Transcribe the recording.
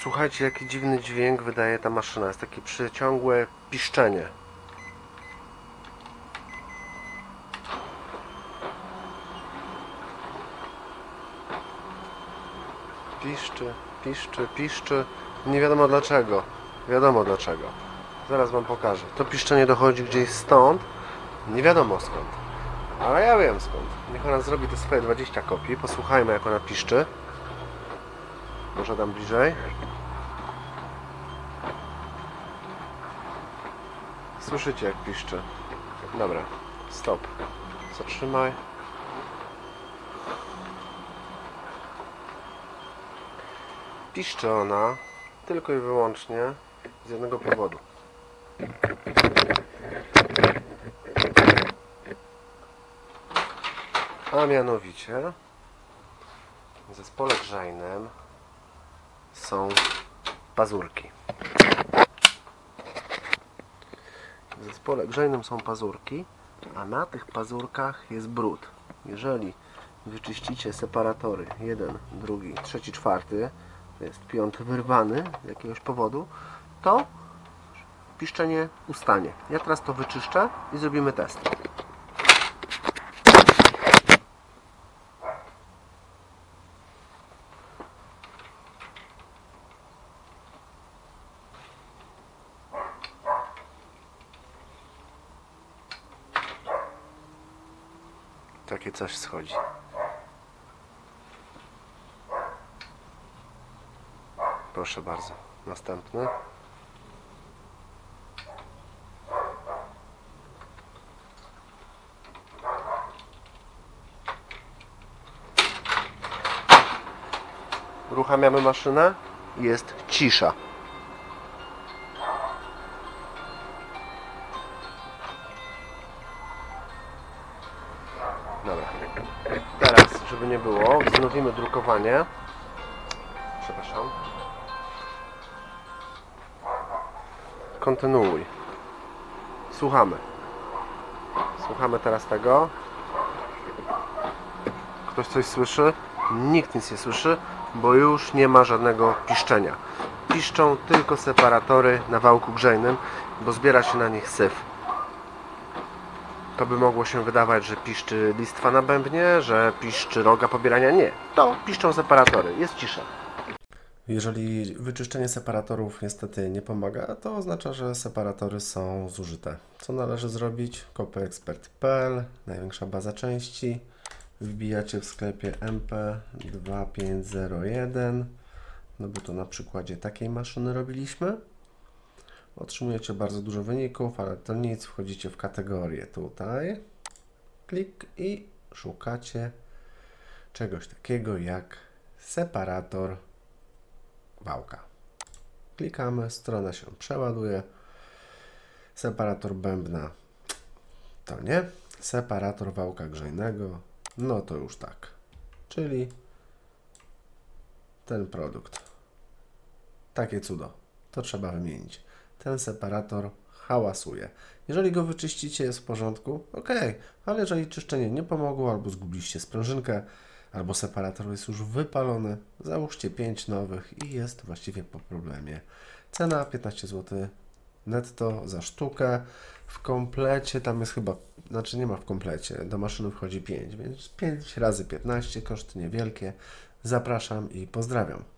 Słuchajcie, jaki dziwny dźwięk wydaje ta maszyna. Jest takie przeciągłe piszczenie. Piszczy, piszczy, piszczy. Nie wiadomo dlaczego. Wiadomo dlaczego. Zaraz wam pokażę. To piszczenie dochodzi gdzieś stąd. Nie wiadomo skąd. Ale ja wiem skąd. Niech ona zrobi te swoje 20 kopii. Posłuchajmy, jak ona piszczy. Może dam bliżej. Słyszycie, jak piszczy. Dobra, stop. Zatrzymaj. Piszczy ona tylko i wyłącznie z jednego powodu. A mianowicie w zespole grzejnym są pazurki. W zespole grzejnym są pazurki, a na tych pazurkach jest brud. Jeżeli wyczyścicie separatory 1, 2, 3, 4, to jest 5 wyrwany z jakiegoś powodu, to piszczenie ustanie. Ja teraz to wyczyszczę i zrobimy test. Takie coś schodzi. Proszę bardzo. Następny. Uruchamiamy maszynę. Jest cisza. Dobra. Teraz, żeby nie było, wznowimy drukowanie. Przepraszam. Kontynuuj. Słuchamy. Słuchamy teraz tego. Ktoś coś słyszy? Nikt nic nie słyszy, bo już nie ma żadnego piszczenia. Piszczą tylko separatory na wałku grzejnym, bo zbiera się na nich syf. To by mogło się wydawać, że piszczy listwa na bębnie, że piszczy roga pobierania. Nie. To piszczą separatory. Jest cisza. Jeżeli wyczyszczenie separatorów niestety nie pomaga, to oznacza, że separatory są zużyte. Co należy zrobić? Kopyexpert.pl, największa baza części. Wbijacie w sklepie MP2501. No bo to na przykładzie takiej maszyny robiliśmy. Otrzymujecie bardzo dużo wyników, ale to nic. Wchodzicie w kategorię tutaj. Klik i szukacie czegoś takiego jak separator wałka. Klikamy, strona się przeładuje. Separator bębna to nie. Separator wałka grzejnego, no to już tak. Czyli ten produkt. Takie cudo. To trzeba wymienić. Ten separator hałasuje. Jeżeli go wyczyścicie, jest w porządku, ok, ale jeżeli czyszczenie nie pomogło, albo zgubiliście sprężynkę, albo separator jest już wypalony, załóżcie 5 nowych i jest właściwie po problemie. Cena 15 zł netto za sztukę. W komplecie tam jest chyba, znaczy nie ma w komplecie, do maszyny wchodzi 5, więc 5 razy 15, koszty niewielkie. Zapraszam i pozdrawiam.